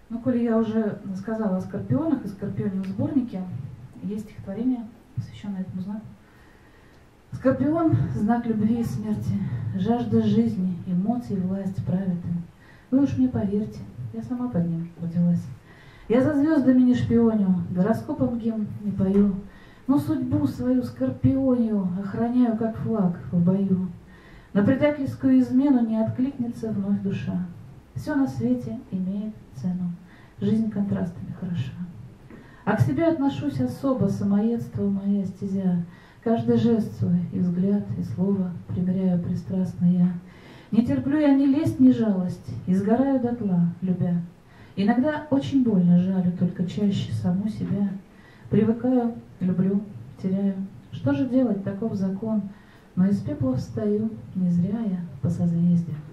Ну, коли я уже сказала о скорпионах и скорпионном сборнике, есть стихотворение, посвященное этому знаку. Скорпион — знак любви и смерти, жажда жизни, эмоций, власть правит им. Вы уж мне поверьте, я сама под ним родилась. Я за звездами не шпионю, гороскопом гимн не пою, но судьбу свою скорпионию охраняю, как флаг в бою. На предательскую измену не откликнется вновь душа. Все на свете имеет цену, жизнь контрастами хороша. А к себе отношусь особо, самоедство моя стезя. Каждый жест свой, и взгляд, и слово примеряю пристрастно я. Не терплю я ни лесть, ни жалость, и сгораю дотла, любя. Иногда очень больно жалю, только чаще саму себя. Привыкаю, люблю, теряю. Что же делать, таков закон? Но из пепла встаю, не зря я по созвездию.